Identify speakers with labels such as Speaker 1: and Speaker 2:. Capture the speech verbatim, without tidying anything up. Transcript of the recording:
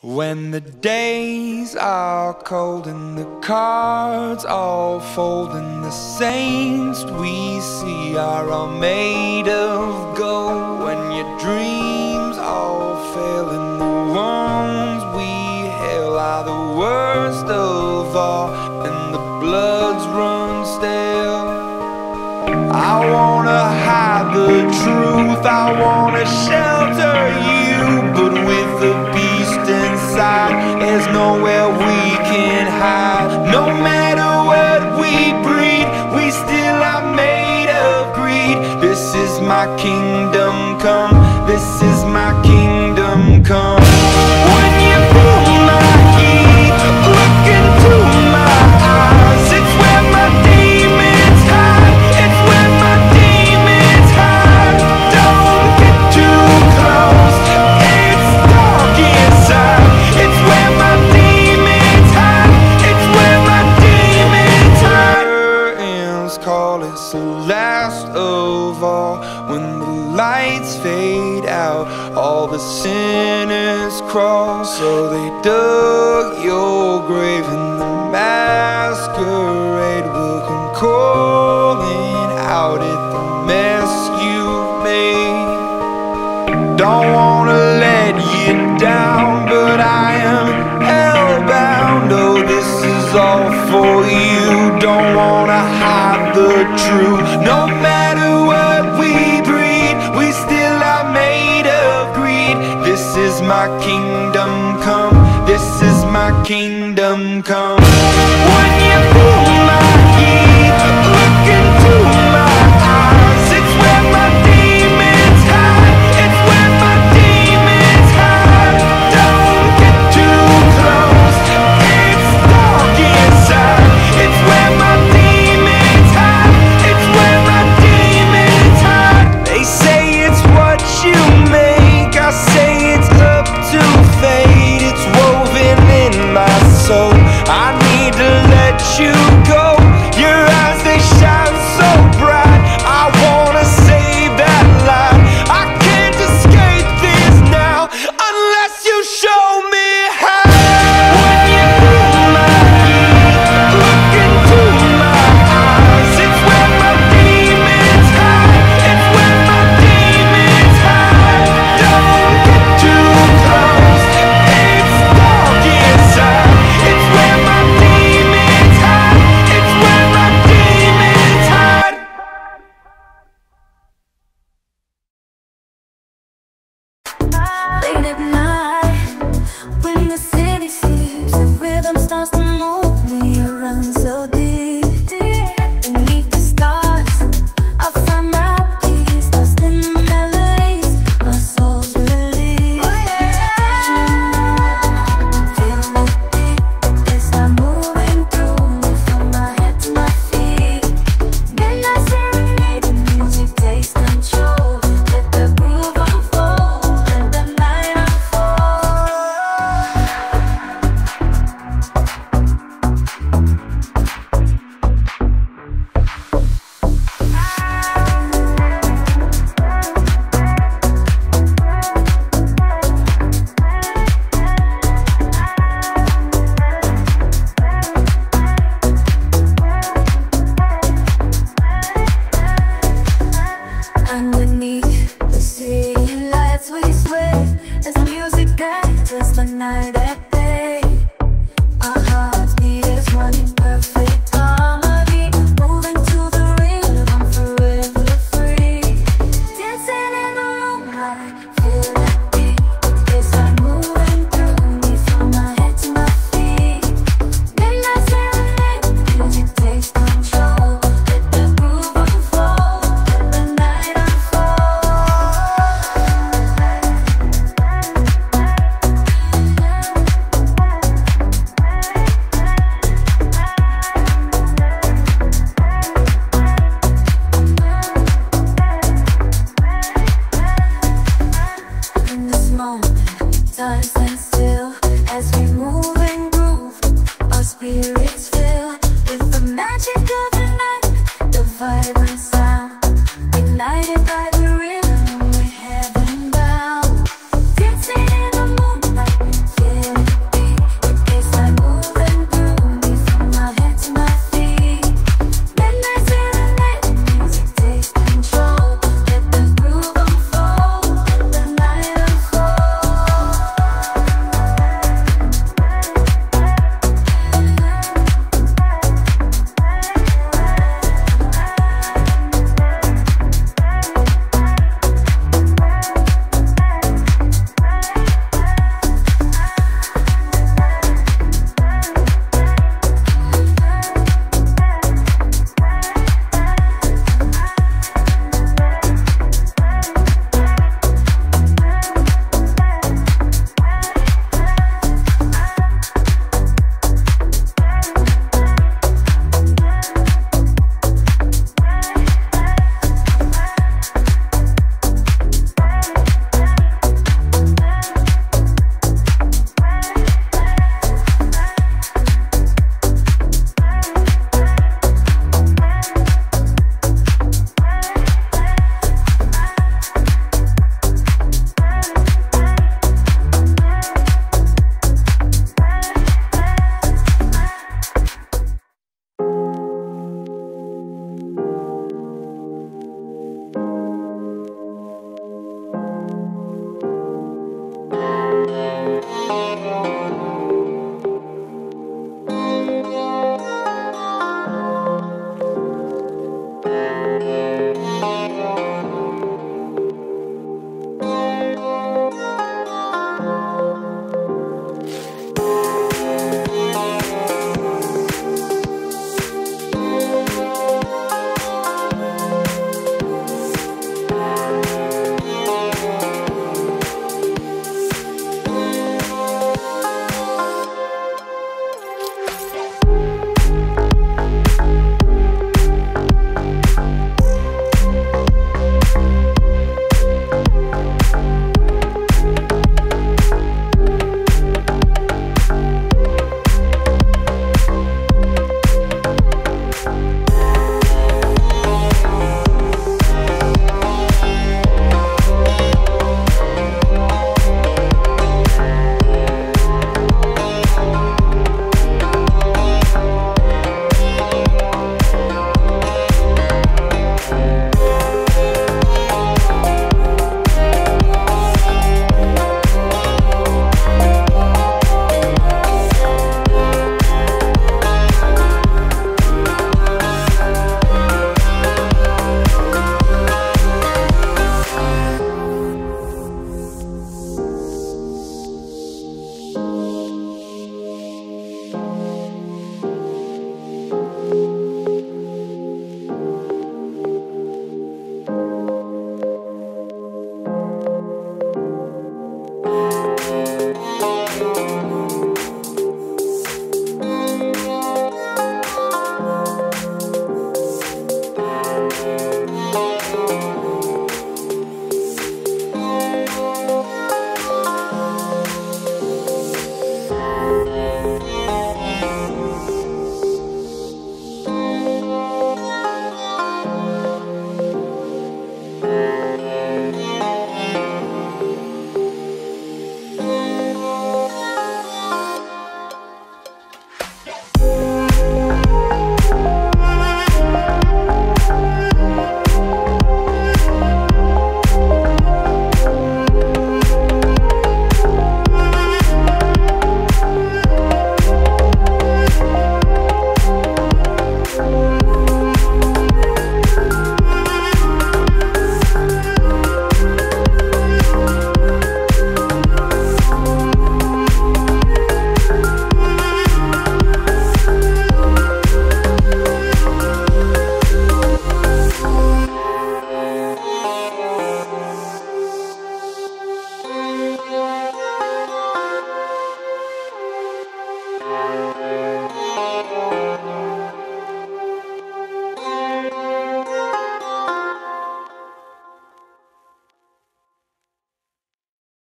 Speaker 1: When the days are cold and the cards all fold and the saints we see are all made of gold, when your dreams all fail and the ones we hail are the worst of all and the bloods run stale, I wanna hide the truth, I wanna shelter you, but with the beast inside, there's nowhere we can hide. No matter what we breed, we still are made of greed. This is my kingdom come, this is my kingdom come. When you feel my heat, look into my eyes, it's where my demons hide, it's where my demons hide. Don't get too close, it's dark inside, it's where my demons hide, it's where my demons hide. Curtains call, it's the last of all. When the lights fade out, all the sinners crawl. So they dug your grave and the masquerade will come calling out at the mess you've made. Don't wanna let you down, but I am hellbound. Oh, this is all for you. Don't wanna hide the truth. No matter what we breed, we still are made of greed. This is my kingdom come, this is my kingdom come. When you feel my heat, look into my eyes, it's where my demons hide, it's where my demons hide. Don't get too close, it's dark inside, it's where my demons hide, it's where my demons hide. They say it's what you make, I say it's up to fate. It's woven in my soul, I need to let you go. Your eyes, they shine so bright, I wanna save that light. I can't escape this now unless you show me how. When you feel my heat, look into my eyes, it's where my demons hide, it's where my demons hide. Don't get too close, it's dark inside, it's where my demons hide, it's where my demons hide.
Speaker 2: Late at night, when the city sleeps, the rhythm starts to move me around so deep. Beneath the stars, I find my peace, lost in the melodies, my soul's released. Feeling it deep, it's not moving through me from my head to my feet. Midnight serenade, the music takes control. Let the groove unfold, let the night unfold. Underneath the city lights we sway as the music guides us the night at